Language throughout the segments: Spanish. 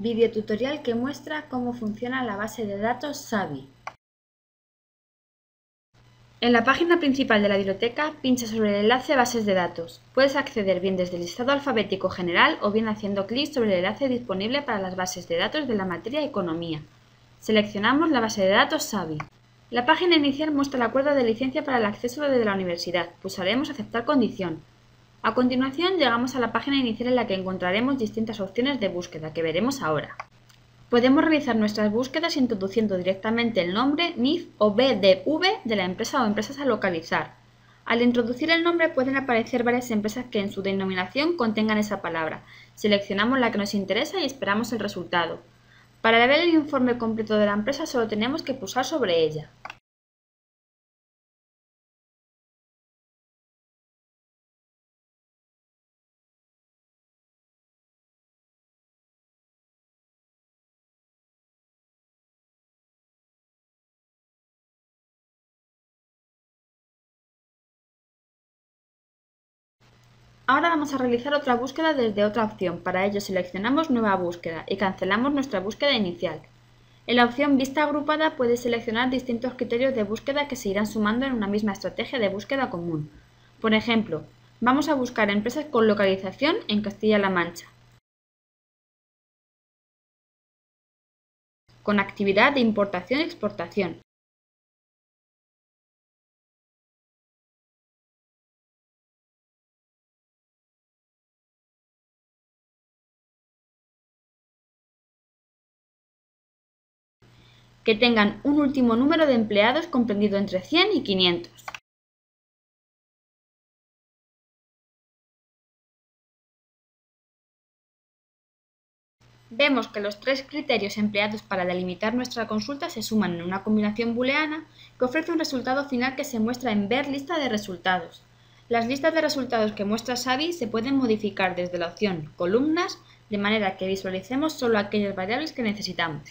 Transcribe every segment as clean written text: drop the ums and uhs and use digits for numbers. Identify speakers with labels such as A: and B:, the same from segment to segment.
A: Videotutorial que muestra cómo funciona la base de datos Savi. En la página principal de la biblioteca, pincha sobre el enlace Bases de datos. Puedes acceder bien desde el listado alfabético general o bien haciendo clic sobre el enlace disponible para las bases de datos de la materia Economía. Seleccionamos la base de datos Savi. La página inicial muestra el acuerdo de licencia para el acceso desde la universidad. Pulsaremos Aceptar condición. A continuación llegamos a la página inicial en la que encontraremos distintas opciones de búsqueda que veremos ahora. Podemos realizar nuestras búsquedas introduciendo directamente el nombre, NIF o BDV de la empresa o empresas a localizar. Al introducir el nombre pueden aparecer varias empresas que en su denominación contengan esa palabra. Seleccionamos la que nos interesa y esperamos el resultado. Para ver el informe completo de la empresa solo tenemos que pulsar sobre ella. Ahora vamos a realizar otra búsqueda desde otra opción. Para ello seleccionamos Nueva búsqueda y cancelamos nuestra búsqueda inicial. En la opción Vista agrupada puedes seleccionar distintos criterios de búsqueda que se irán sumando en una misma estrategia de búsqueda común. Por ejemplo, vamos a buscar empresas con localización en Castilla-La Mancha, con actividad de importación y exportación, que tengan un último número de empleados comprendido entre 100 y 500. Vemos que los tres criterios empleados para delimitar nuestra consulta se suman en una combinación booleana que ofrece un resultado final que se muestra en Ver lista de resultados. Las listas de resultados que muestra Savi se pueden modificar desde la opción Columnas, de manera que visualicemos solo aquellas variables que necesitamos.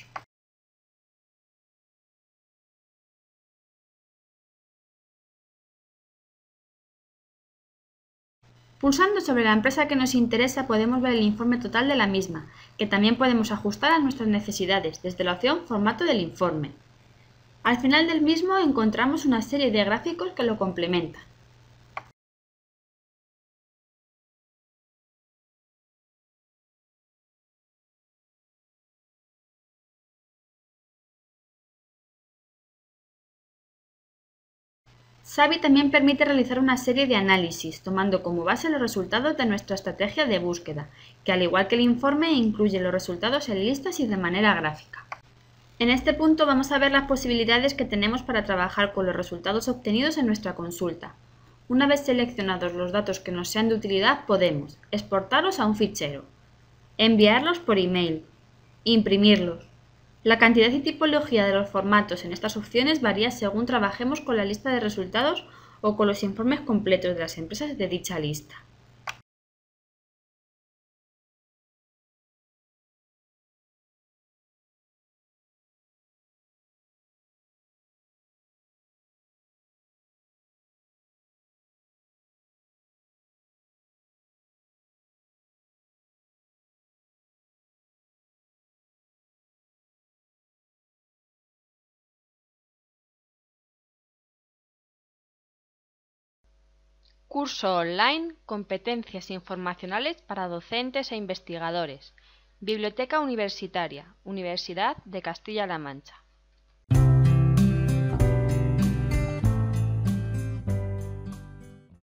A: Pulsando sobre la empresa que nos interesa podemos ver el informe total de la misma, que también podemos ajustar a nuestras necesidades desde la opción Formato del informe. Al final del mismo encontramos una serie de gráficos que lo complementan. Savi también permite realizar una serie de análisis, tomando como base los resultados de nuestra estrategia de búsqueda, que al igual que el informe incluye los resultados en listas y de manera gráfica. En este punto vamos a ver las posibilidades que tenemos para trabajar con los resultados obtenidos en nuestra consulta. Una vez seleccionados los datos que nos sean de utilidad, podemos exportarlos a un fichero, enviarlos por email, imprimirlos. La cantidad y tipología de los formatos en estas opciones varía según trabajemos con la lista de resultados o con los informes completos de las empresas de dicha lista.
B: Curso online Competencias informacionales para docentes e investigadores. Biblioteca Universitaria, Universidad de Castilla-La Mancha.